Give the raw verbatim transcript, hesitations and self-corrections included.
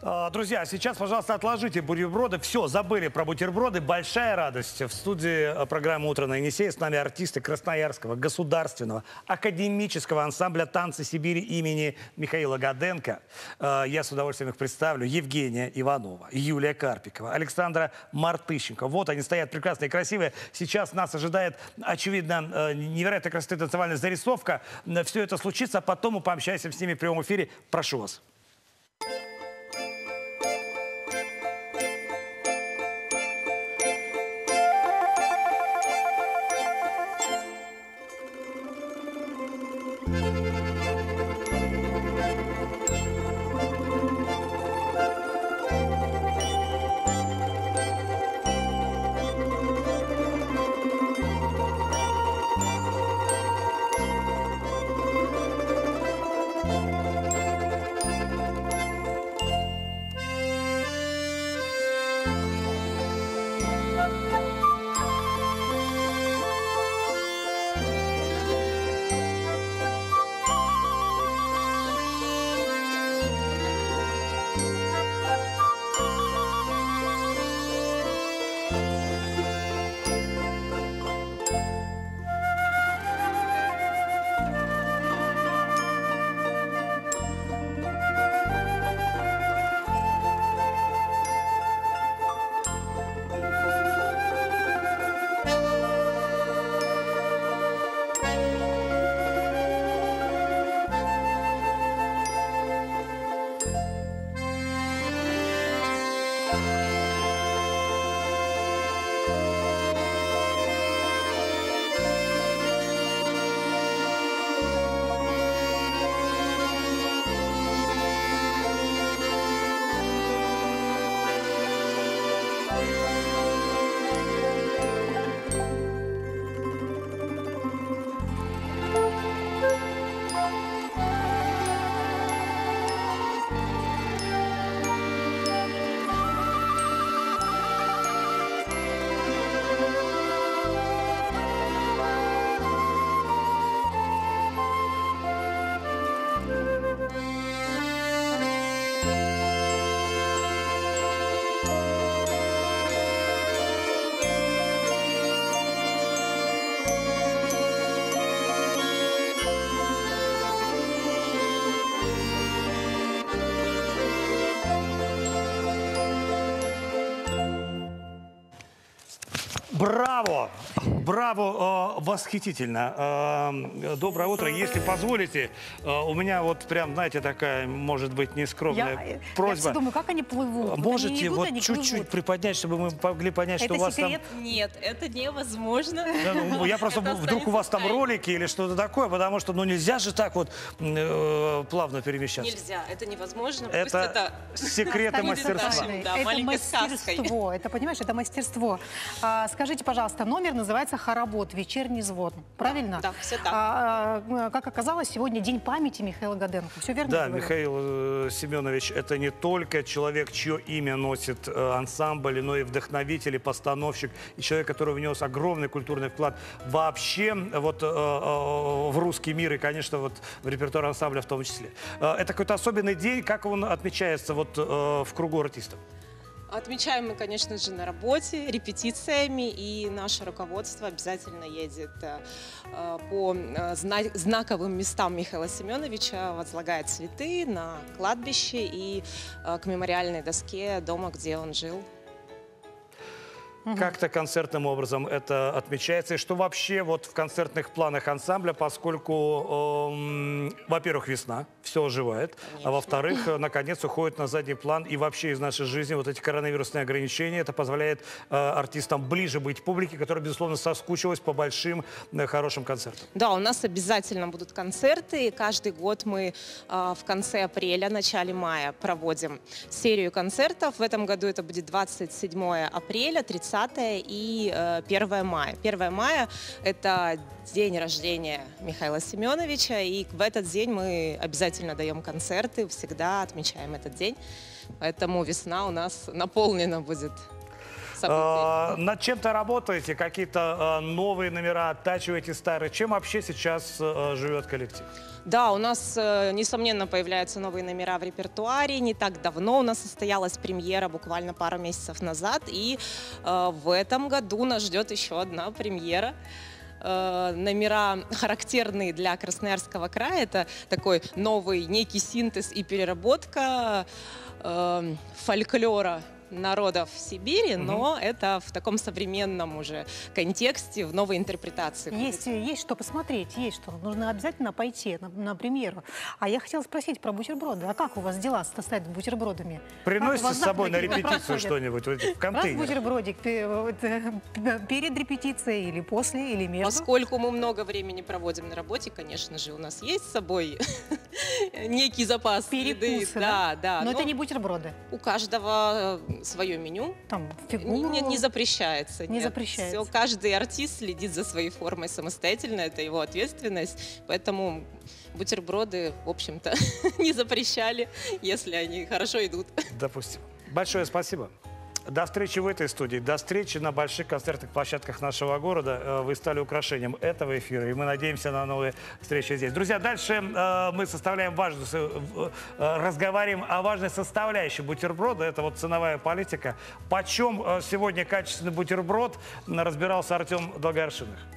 Друзья, сейчас, пожалуйста, отложите бутерброды. Все, забыли про бутерброды. Большая радость. В студии программы «Утро на Енисее» с нами артисты Красноярского государственного академического ансамбля «Танцы Сибири» имени Михаила Годенко. Я с удовольствием их представлю. Евгения Иванова, Юлия Карпикова, Александра Мартыщенко. Вот они стоят прекрасные и красивые. Сейчас нас ожидает, очевидно, невероятная красоты танцевальная зарисовка. Все это случится, а потом мы пообщаемся с ними в прямом эфире. Прошу вас. Браво! Браво! Э, восхитительно! Э, доброе утро. Если позволите, э, у меня вот прям, знаете, такая, может быть, нескромная я, просьба. Я думаю, как они плывут? Можете они идут, вот чуть-чуть приподнять, чтобы мы могли понять, это что у вас секрет? там... Нет, это невозможно. Да, ну, я просто вдруг у вас там ролики или что-то такое, потому что ну нельзя же так вот э, плавно перемещаться. Нельзя, это невозможно. Это, это секреты мастерства. Да, это мастерство, это, понимаешь, это мастерство. А, скажите, пожалуйста, номер называется «Хоровод. Вечерний звон». Правильно? Да, все так. А, а, как оказалось, сегодня день памяти Михаила Годенко. Все верно? Да, Михаил Семенович, это не только человек, чье имя носит ансамбль, но и вдохновитель, и постановщик, и человек, который внес огромный культурный вклад вообще вот в русский мир и, конечно, вот в репертуар ансамбля в том числе. Это какой-то особенный день, как он отмечается вот в кругу артистов? Отмечаем мы, конечно же, на работе, репетициями, и наше руководство обязательно едет э, по э, зна знаковым местам Михаила Семеновича, возлагает цветы на кладбище и э, к мемориальной доске дома, где он жил. Как-то концертным образом это отмечается. И что вообще вот в концертных планах ансамбля, поскольку, э, во-первых, весна, все оживает, конечно. А во-вторых, наконец уходит на задний план и вообще из нашей жизни вот эти коронавирусные ограничения. Это позволяет э, артистам ближе быть публике, которая, безусловно, соскучилась по большим, э, хорошим концертам. Да, у нас обязательно будут концерты. Каждый год мы э, в конце апреля, начале мая проводим серию концертов. В этом году это будет двадцать седьмое апреля, тридцатое и первое мая. первое мая – это день рождения Михаила Семеновича, и в этот день мы обязательно даем концерты, всегда отмечаем этот день. Поэтому весна у нас наполнена будет событий. Э, над чем-то работаете, какие-то э, новые номера, оттачиваете старые. Чем вообще сейчас э, живет коллектив? Да, у нас, э, несомненно, появляются новые номера в репертуаре. Не так давно у нас состоялась премьера, буквально пару месяцев назад. И э, в этом году нас ждет еще одна премьера. Э, номера, характерные для Красноярского края. Это такой новый некий синтез и переработка э, фольклора народов Сибири, Мгм. но это в таком современном уже контексте, в новой интерпретации. Есть, есть что посмотреть, есть что. Нужно обязательно пойти на, на премьеру. А я хотела спросить про бутерброды. А как у вас дела стоят с бутербродами? Как у Приносите вас с собой на завтраки вот репетицию проходят? что-нибудь вот в Раз контейнер? бутербродик пе- вот, э, перед репетицией или после, или между? Поскольку мы много времени проводим на работе, конечно же, у нас есть с собой некий запас еды. Перекусы, Да, да. Но но это не бутерброды. У каждого свое меню. Там Не, фигуру. не- не запрещается. Не нет. запрещается. Всё, каждый артист следит за своей формой самостоятельно, это его ответственность. Поэтому бутерброды, в общем-то, не запрещали, если они хорошо идут. Допустим. Большое спасибо. До встречи в этой студии, до встречи на больших концертных площадках нашего города. Э, Вы стали украшением этого эфира, и мы надеемся на новые встречи здесь. Друзья, дальше э, мы составляем важную, с- э, э, разговариваем о важной составляющей бутерброда. Это вот ценовая политика. Почем э, сегодня качественный бутерброд, м, разбирался Артем Долгоаршиных.